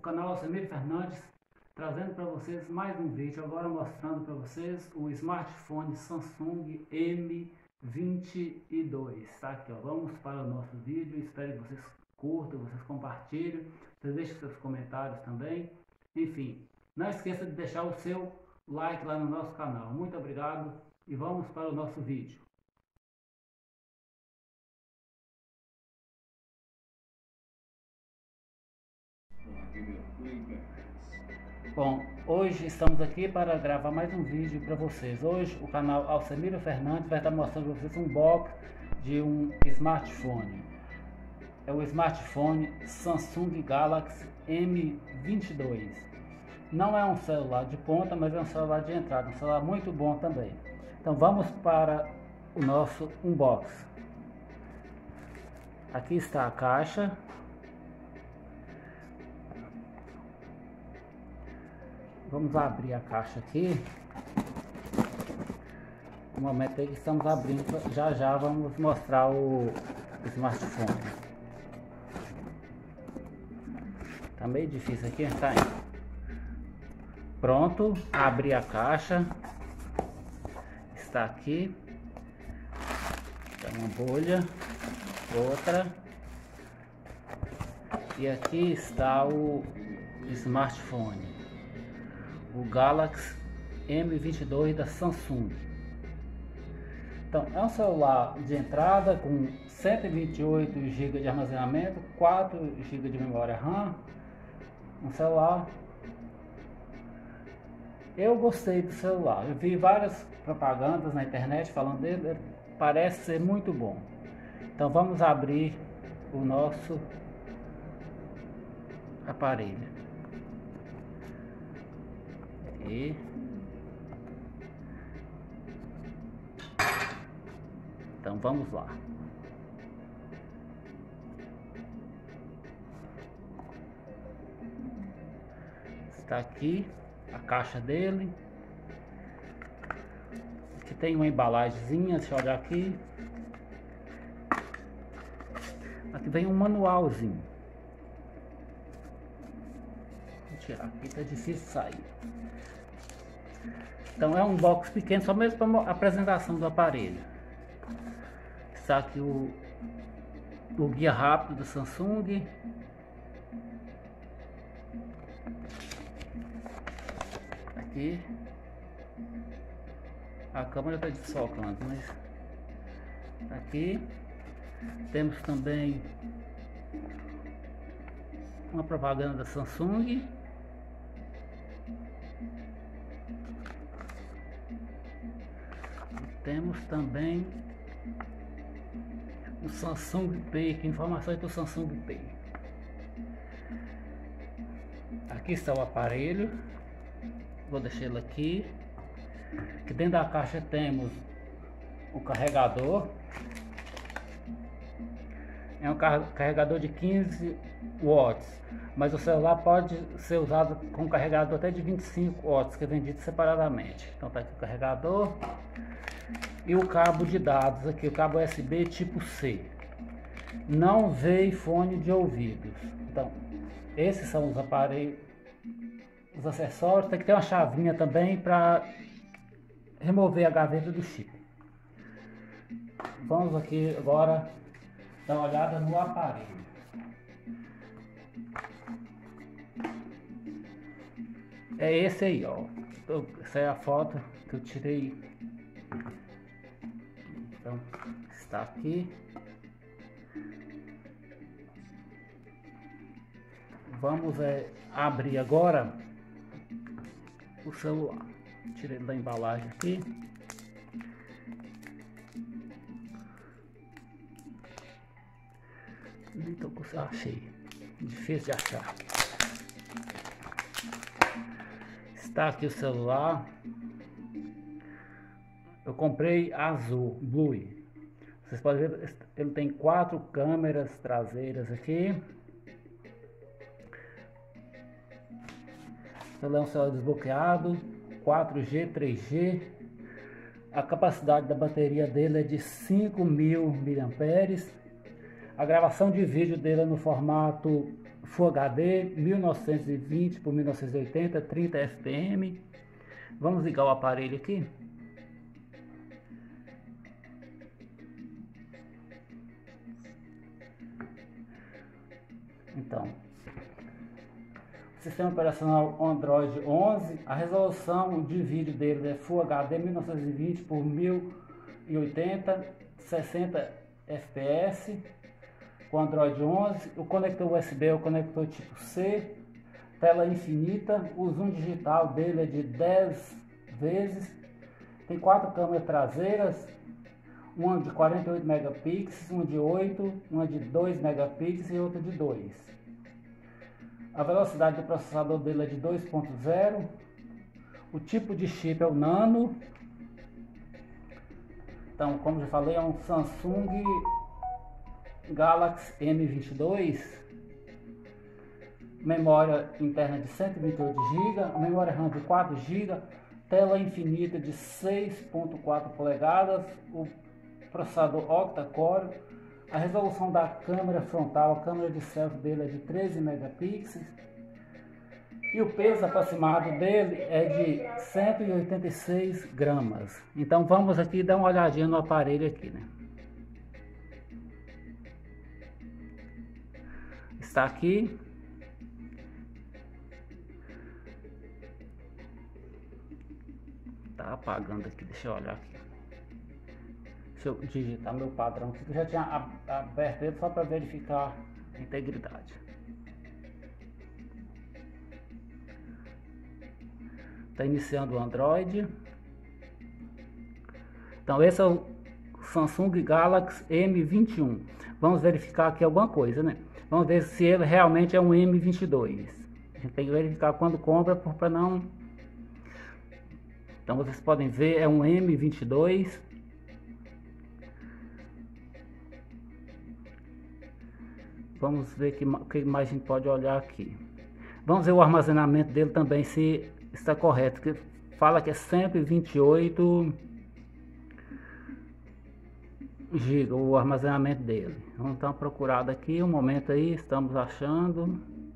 canal Alcemiro Fernandes, trazendo para vocês mais um vídeo, agora mostrando para vocês o smartphone Samsung M22, tá aqui, ó. Vamos para o nosso vídeo, espero que vocês curtam, vocês compartilhem, vocês deixem seus comentários também, enfim, não esqueça de deixar o seu like lá no nosso canal. Muito obrigado e vamos para o nosso vídeo. Bom, hoje estamos aqui para gravar mais um vídeo para vocês. Hoje o canal Alcemiro Fernandes vai estar mostrando para vocês um box de um smartphone. É o smartphone Samsung Galaxy M22. Não é um celular de ponta, mas é um celular de entrada, um celular muito bom também. Então vamos para o nosso unboxing. Aqui está a caixa. Vamos abrir a caixa aqui. No momento aí que estamos abrindo, já vamos mostrar o smartphone. Tá meio difícil aqui, tá aí. Pronto, abri a caixa. Está aqui. Tem uma bolha, outra. E aqui está o smartphone. O Galaxy M22 da Samsung. Então, é um celular de entrada com 128 GB de armazenamento, 4 GB de memória RAM. Um celular. Eu gostei do celular. Eu vi várias propagandas na internet falando dele. Parece ser muito bom. Então, vamos abrir o nosso aparelho. E então vamos lá. Está aqui a caixa dele. Aqui tem uma embalagenzinha, deixa eu olhar aqui. Aqui vem um manualzinho. Vou tirar aqui, tá difícil sair. Então é um box pequeno, só mesmo para a apresentação do aparelho. Está aqui o guia rápido da Samsung. Aqui a câmera está desfocando, mas aqui temos também uma propaganda da Samsung. Temos também o Samsung Pay, que informações do Samsung Pay. Aqui está o aparelho. Vou deixar ele aqui. Aqui dentro da caixa temos o carregador. É um carregador de 15 watts, mas o celular pode ser usado com carregador até de 25 watts, que é vendido separadamente. Então tá aqui o carregador. E o cabo de dados aqui, o cabo USB tipo C. Não veio fone de ouvidos. Então, esses são os aparelhos, os acessórios. Tem que ter uma chavinha também para remover a gaveta do chip. Vamos aqui agora dar uma olhada no aparelho. É esse aí, ó. Essa é a foto que eu tirei. Então, está aqui. Vamos abrir agora o celular. Tirei da embalagem aqui. Então, achei. Difícil de achar. Está aqui o celular. Eu comprei azul, blue. Vocês podem ver, ele tem 4 câmeras traseiras aqui. Ele é um celular desbloqueado, 4G, 3G. A capacidade da bateria dele é de 5.000 mAh. A gravação de vídeo dele é no formato Full HD 1920 por 1980, 30 fps. Vamos ligar o aparelho aqui. Então, sistema operacional Android 11, a resolução de vídeo dele é Full HD 1920 por 1080, 60 fps, com Android 11, o conector USB é o conector tipo C, tela infinita, o zoom digital dele é de 10 vezes, tem 4 câmeras traseiras, uma de 48 megapixels, uma de 8, uma de 2 megapixels e outra de 2. A velocidade do processador dele é de 2.0. O tipo de chip é o Nano. Então, como já falei, é um Samsung Galaxy M22. Memória interna de 128 GB, memória RAM de 4 GB, tela infinita de 6.4 polegadas, o processador octa-core, a resolução da câmera frontal, a câmera de selfie dele é de 13 megapixels e o peso aproximado dele é de 186 gramas. Então vamos aqui dar uma olhadinha no aparelho aqui, né? Está aqui. Tá apagando aqui, deixa eu olhar aqui. Deixa eu digitar meu padrão aqui, que eu já tinha aberto ele só para verificar a integridade. Está iniciando o Android. Então esse é o Samsung Galaxy M21. Vamos verificar aqui alguma coisa, né? Vamos ver se ele realmente é um M22. A gente tem que verificar quando compra para não... Então vocês podem ver, é um M22. Vamos ver que mais a gente pode olhar aqui. Vamos ver o armazenamento dele também, se está correto. Que fala que é 128 GB o armazenamento dele. Vamos dar uma procurada aqui, um momento aí, estamos achando.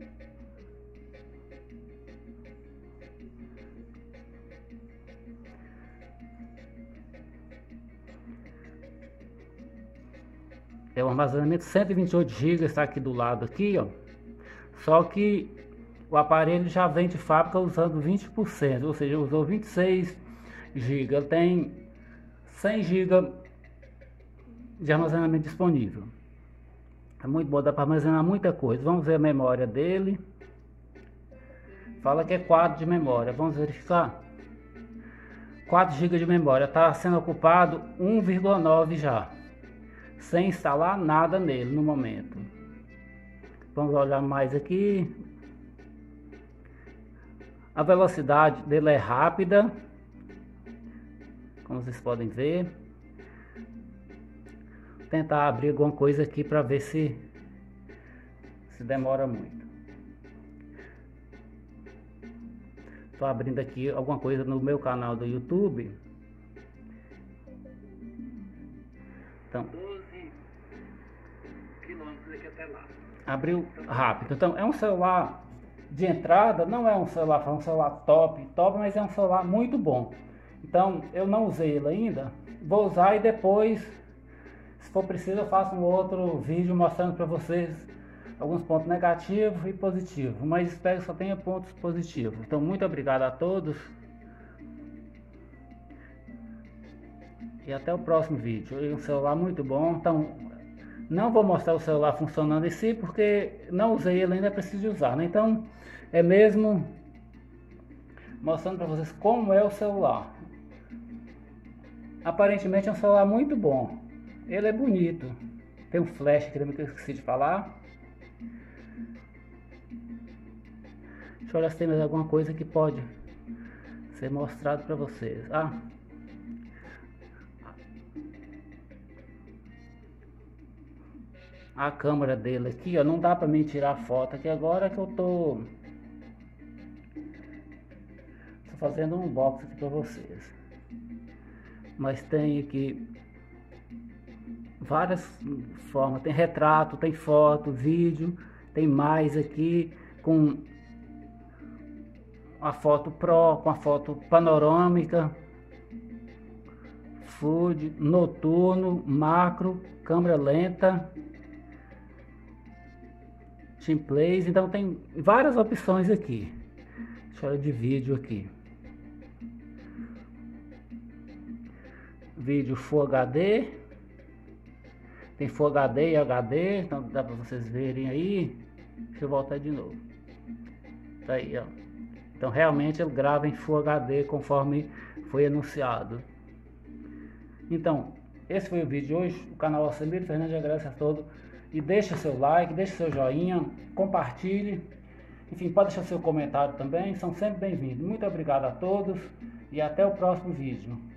É o armazenamento 128 GB, está aqui do lado aqui, ó. Só que o aparelho já vem de fábrica usando 20%, ou seja, usou 26 GB. Ele tem 100 GB de armazenamento disponível. É muito bom, dá para armazenar muita coisa. Vamos ver a memória dele. Fala que é 4 de memória. Vamos verificar. 4 GB de memória. Está sendo ocupado 1,9 já. Sem instalar nada nele no momento. Vamos olhar mais aqui. A velocidade dele é rápida, como vocês podem ver. Vou tentar abrir alguma coisa aqui para ver se demora muito. Estou abrindo aqui alguma coisa no meu canal do YouTube. Então, abriu rápido. Então é um celular de entrada, não é um celular top, mas é um celular muito bom. Então eu não usei ele ainda, vou usar e depois, se for preciso, eu faço um outro vídeo mostrando para vocês alguns pontos negativos e positivos, mas espero que só tenha pontos positivos. Então muito obrigado a todos e até o próximo vídeo. É um celular muito bom. Então não vou mostrar o celular funcionando em si, porque não usei ele ainda, preciso usar, né? Então é mesmo mostrando para vocês como é o celular. Aparentemente é um celular muito bom. Ele é bonito. Tem um flash aqui também que eu esqueci de falar. Deixa eu olhar se tem mais alguma coisa que pode ser mostrado para vocês. A câmera dele aqui, ó, não dá para mim tirar foto aqui agora que eu tô fazendo um unboxing aqui para vocês. Mas tem aqui várias formas, tem retrato, tem foto, vídeo Tem mais aqui com a foto Pro, com a foto panorâmica, Full, noturno, macro, câmera lenta, Team Plays. Então tem várias opções aqui. Deixa eu de vídeo aqui. Vídeo Full HD. Tem Full HD e HD, então dá para vocês verem aí. Deixa eu voltar de novo. Tá aí, ó. Então realmente ele grava em Full HD conforme foi anunciado. Então, esse foi o vídeo de hoje. O canal Alcemiro Fernandes agradece a todos. E deixa seu like, deixa seu joinha, compartilhe. Enfim, pode deixar seu comentário também. São sempre bem-vindos. Muito obrigado a todos e até o próximo vídeo.